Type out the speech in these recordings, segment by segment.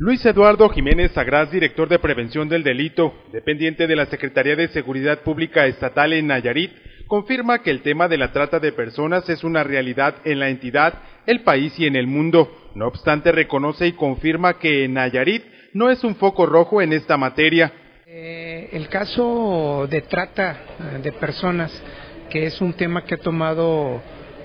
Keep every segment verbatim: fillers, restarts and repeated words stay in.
Luis Eduardo Jiménez Agraz, director de Prevención del Delito, dependiente de la Secretaría de Seguridad Pública Estatal en Nayarit, confirma que el tema de la trata de personas es una realidad en la entidad, el país y en el mundo. No obstante, reconoce y confirma que en Nayarit no es un foco rojo en esta materia. Eh, el caso de trata de personas, que es un tema que ha tomado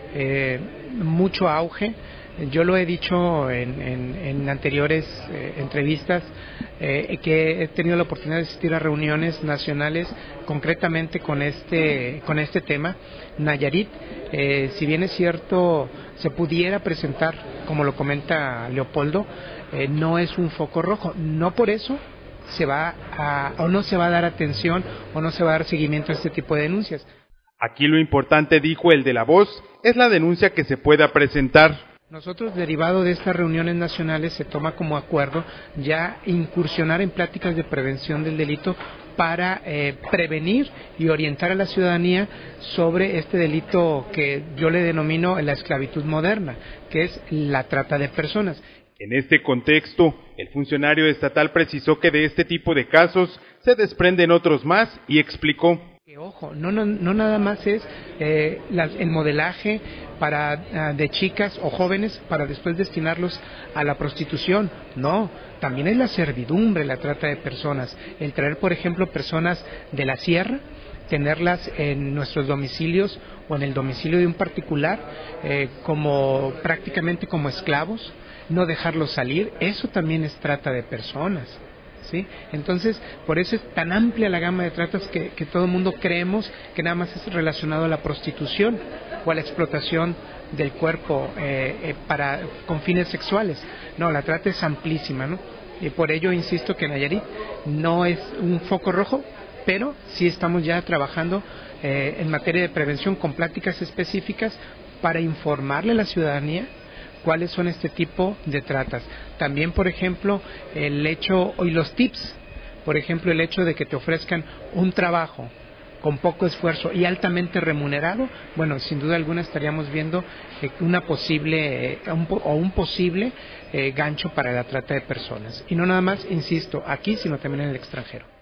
eh, mucho auge, yo lo he dicho en, en, en anteriores eh, entrevistas, eh, que he tenido la oportunidad de asistir a reuniones nacionales concretamente con este, con este tema. Nayarit, eh, si bien es cierto, se pudiera presentar, como lo comenta Leopoldo, eh, no es un foco rojo, no por eso se va a, o no se va a dar atención o no se va a dar seguimiento a este tipo de denuncias. Aquí lo importante, dijo el de la voz, es la denuncia que se pueda presentar. Nosotros, derivado de estas reuniones nacionales, se toma como acuerdo ya incursionar en pláticas de prevención del delito para eh, prevenir y orientar a la ciudadanía sobre este delito que yo le denomino la esclavitud moderna, que es la trata de personas. En este contexto, el funcionario estatal precisó que de este tipo de casos se desprenden otros más y explicó. Que, ojo, no, no, no nada más es eh, la, el modelaje para uh, de chicas o jóvenes para después destinarlos a la prostitución, no, también es la servidumbre, la trata de personas, el traer, por ejemplo, personas de la sierra, tenerlas en nuestros domicilios o en el domicilio de un particular, eh, como prácticamente como esclavos, no dejarlos salir, eso también es trata de personas. ¿Sí? Entonces, por eso es tan amplia la gama de tratas que, que todo el mundo creemos que nada más es relacionado a la prostitución o a la explotación del cuerpo eh, eh, para con fines sexuales. No, la trata es amplísima, ¿no? Y por ello insisto que Nayarit no es un foco rojo, pero sí estamos ya trabajando eh, en materia de prevención con pláticas específicas para informarle a la ciudadanía cuáles son este tipo de tratas. También, por ejemplo, el hecho y los tips, por ejemplo, el hecho de que te ofrezcan un trabajo con poco esfuerzo y altamente remunerado, bueno, sin duda alguna estaríamos viendo eh, una posible eh, un, o un posible eh, gancho para la trata de personas. Y no nada más, insisto, aquí, sino también en el extranjero.